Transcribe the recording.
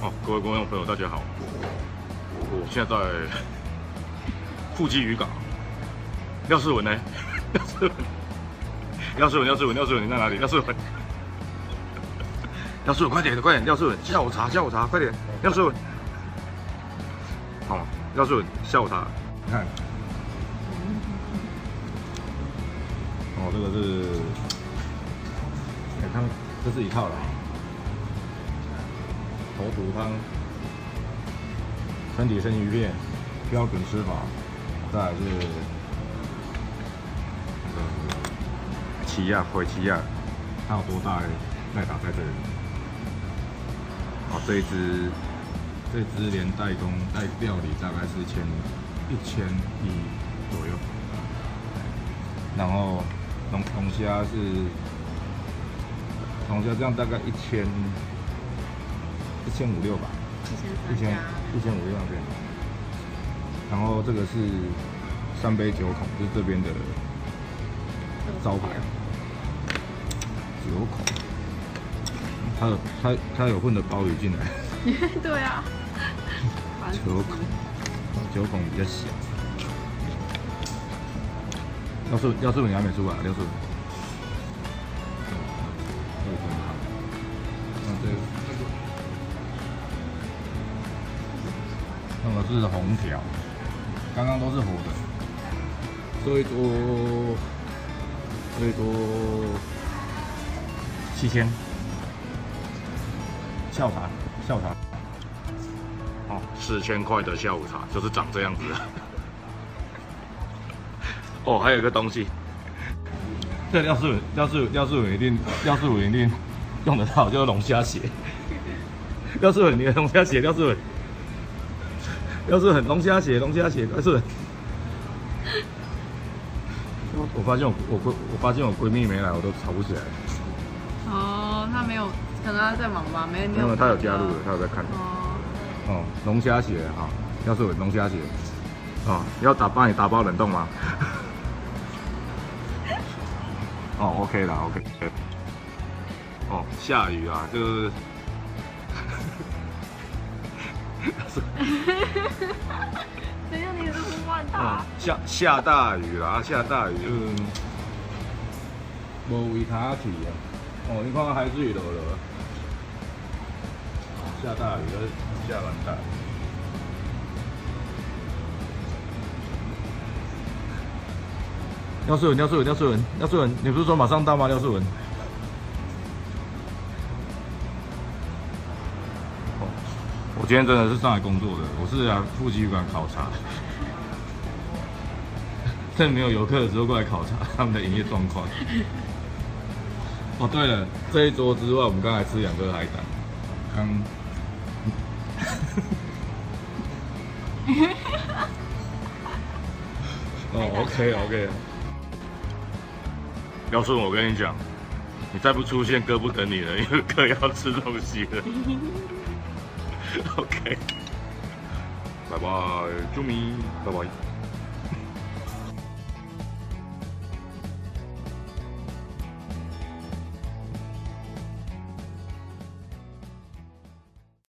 哦，各位观众朋友，大家好，我现在在富基渔港。廖世文呢？廖世文，你在哪里？廖世文，快点，廖世文，下午茶，快点，廖世文。好，廖世文，下午茶，你看，哦，这个是，汤，这是一套了。 头肚汤、身体生鱼片、标准吃法，再来是起亚回起亚，它有多大呢？再打在这里。好，这只连代工带料理大概是1100左右，然后龙虾这样大概1500-1600吧，1500-1600那边。然后这个是3杯9孔，就是这边的招牌9孔，它有混的鲍鱼进来。 对啊。 9孔比较小。廖世文你还没出来，廖世文。那个是红条，刚刚都是活的。这一桌7000，下午茶，哦，4000块的下午茶就是长这样子的。哦，还有一个东西，这廖世文一定用得到，就是龙虾鞋。廖世文，你的龙虾鞋，廖世文。要是很龙虾鞋，但是我发现我闺蜜没来，我都吵不起来。 哦，她没有，可能她在忙吧，没有，她有加入了，她有在看。哦，龙虾鞋哈，要是有龙虾鞋，哦，要帮你打包冷冻吗？哦 ，OK 啦 ，OK。哦，下雨啊，这个。 怎样？你这么乱打？ 下大雨啦，下大雨就无位卡去啊。哦，你看海水落了，下大雨了，下蛮大。廖世文，你不是说马上到吗？廖世文。我今天真的是上来工作的，我是来富基渔港考察，趁没有游客的时候过来考察他们的营业状况。哦，对了，这一桌之外，我们刚才吃2个海胆，哦 ，OK。廖顺，我跟你讲，你再不出现，哥不等你了，因为哥要吃东西了。OK，拜拜，祝米，拜拜。